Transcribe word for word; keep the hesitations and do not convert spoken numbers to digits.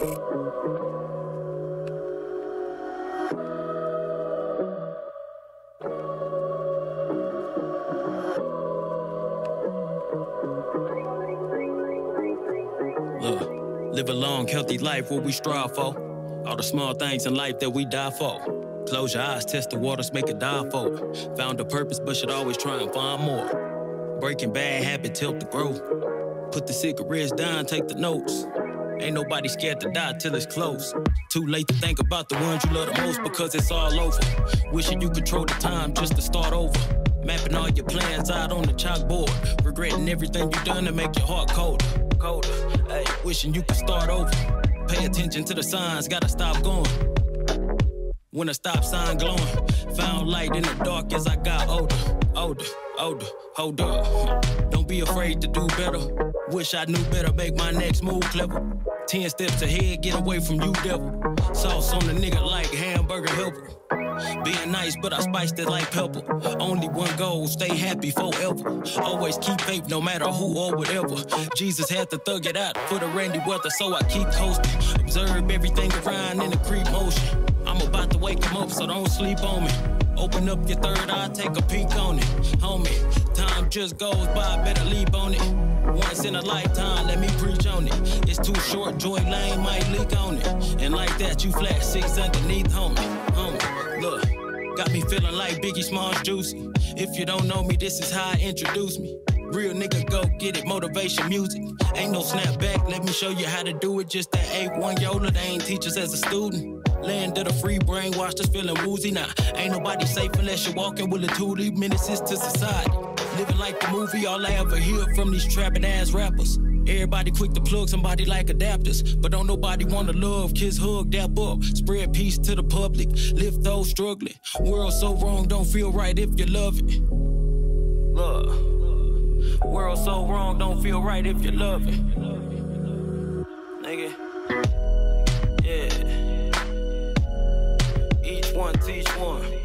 Live a long, healthy life, what we strive for. All the small things in life that we die for. Close your eyes, test the waters, make it die for. Found a purpose, but should always try and find more. Breaking bad habits help to grow. Put the cigarettes down, take the notes. Ain't nobody scared to die till it's close. Too late to think about the ones you love the most because it's all over. Wishing you control the time just to start over. Mapping all your plans out on the chalkboard. Regretting everything you done to make your heart colder. Colder. Hey, wishing you could start over. Pay attention to the signs, gotta stop going. When a stop sign glowing. Found light in the dark as I got older. Older, older, hold up. Don't be afraid to do better. Wish I knew better, make my next move clever. Ten steps ahead, get away from you, devil. Sauce on the nigga like hamburger helper. Being nice, but I spiced it like pepper. Only one goal, stay happy forever. Always keep faith, no matter who or whatever. Jesus had to thug it out for the rainy weather, so I keep coasting. Observe everything around in the creep motion. I'm about to wake him up, so don't sleep on me. Open up your third eye, take a peek on it. Homie, time just goes by, better leap on it. Once in a lifetime, let me preach on it. It's too short, Joy Lane might leak on it. And like that, you flash six underneath, homie. Homie, look, got me feeling like Biggie Smalls Juicy. If you don't know me, this is how I introduce me. Real nigga, go get it, motivation music. Ain't no snapback, let me show you how to do it. Just that A one Yola, they ain't teachers as a student. Land of the free brainwashed us feeling woozy now. Ain't nobody safe unless you're walking with a toolie. Menaces to society. Living like the movie, all I ever hear from these trapping ass rappers. Everybody quick to plug somebody like adapters. But don't nobody wanna love, kiss, hug, dap up. Spread peace to the public, lift those struggling. World so wrong, don't feel right if you love it. Love. World so wrong, don't feel right if you love it. Nigga. Yeah. Each one teach one.